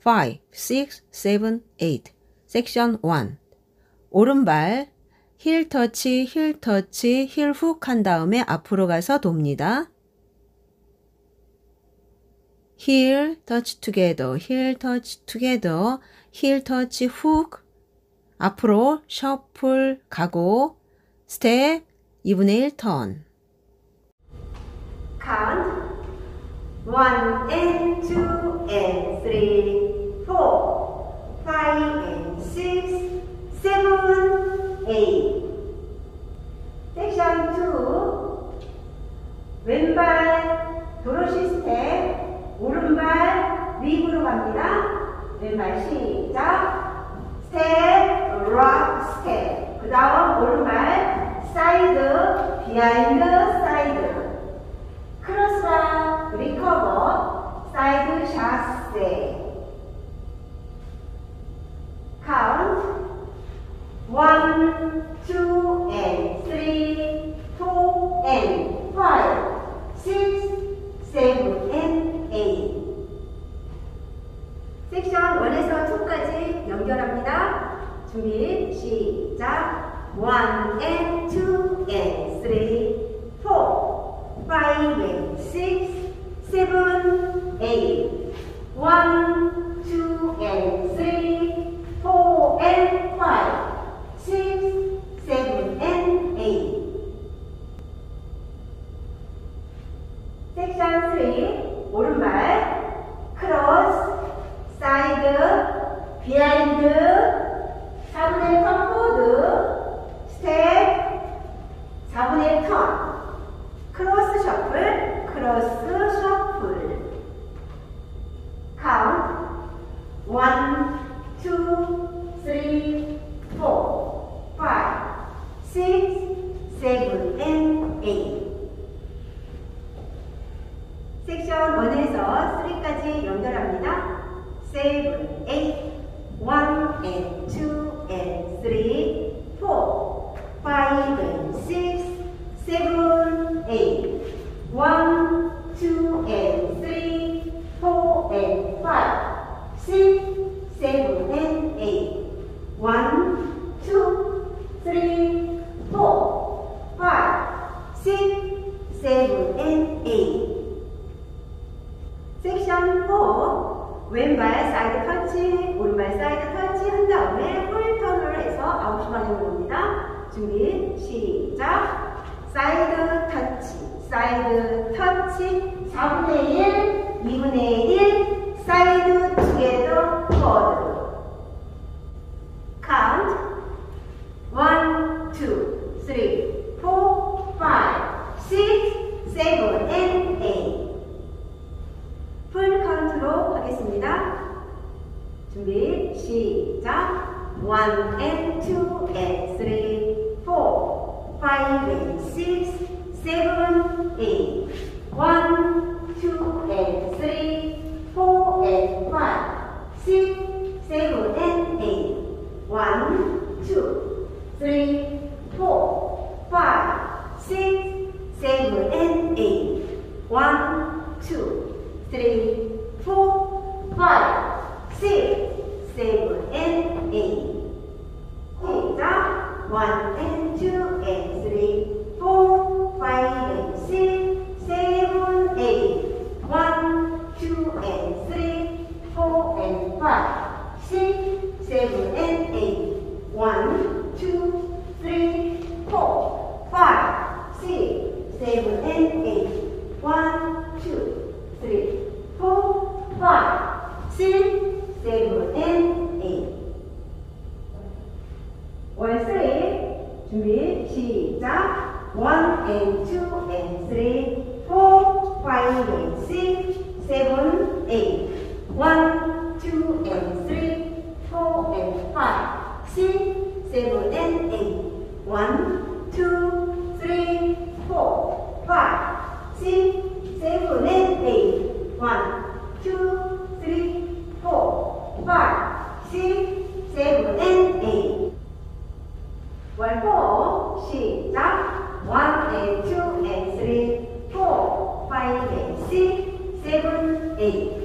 5, 6, 7, 8. 섹션 1. 오른발 힐 터치, 힐 터치, 힐 훅 한 다음에 앞으로 가서 돕니다. 힐 터치 투게더, 힐 터치 투게더, 힐 터치 훅. 앞으로 셔플 가고 스텝 2분의 1 턴. Count 1 and 2 and 3, 4, 5 and 6, 7, 8. 섹션 2. 왼발 도로시 스텝, 오른발 윙으로 갑니다. 왼발 시작. 스텝, 락 스텝. 그 다음 오른발 사이드, 비하인드 사이드. 크로스락, 리커버, 사이드 샤세. Count 1, 2 and 3, 4 and 5, 6, 7 and 8. 섹션 1에서 2까지 연결합니다. 준비 시작. 1 and 2 and 3, 4, 5 and 6, 7, 8. 1, 2 and 3, 4 and 5, 6, 7 and 8. 섹션 3. 오른발 크로스, 사이드, 비하인드, 4분의 턴포드, 스텝, 4분의 턴. 크로스 셔플, 크로스 셔플. 카운트 1, 2, 3, 4, 5, 6, 7, and 8. 섹션 1에서 3까지 연결합니다. 7, 8, 1 and 2 and 3, 4, 5 and 6, 7, 8. 1, 2 and 3, 4 and 5, 6, 7 and 8. 1, 2, 3, 4, 5, 6, 7 and 8. 섹션 4. 왼발 사이드 터치, 오른발 사이드 터치 한 다음에 풀 턴을 해서 아웃 방향으로 옵니다. 준비 시작. 사이드 터치, 사이드 터치, 4분의 1, 2분의 1, 사이드 투게더 포워드. 카운트 1, 2, 3, 4, 5, 6, 7 and 8. 풀 카운트로 하겠습니다. 준비 시작. 1 and 2 and 3, 4, 5 and 6, 7, 8. 1, 2 and 3, 4 and 5, 6, 7 and 8. 1, 2, 3, 4, 5, 6, 7 and 8. 1, 2, 3, 4, 5, 6, 7 and 8. 시작. 1 and 2 and 3, 4, 5 and 6, 7, 8. 1, 2 and 3, 4 and 5, 6, 7 and 8. 1, 2, 3, 4, 5, 6, 7 and 8. 1, 2, 3, 4, 5, 6, 7 and 8. 1, 3. 준비 시작. 1 and 2 and 3, 4, 5 and 6, 7, 8. 1, 2 and 3, 4 and 5, 6, 7 and 8. 1, 2, 3, 4, 5, 6, 7 and 8. 1, 2, 3, 4, 5, 6, 7 and 8. 1, 4. 시작. 1 and 2 and 3, 4, 5 and 6, 7, 8.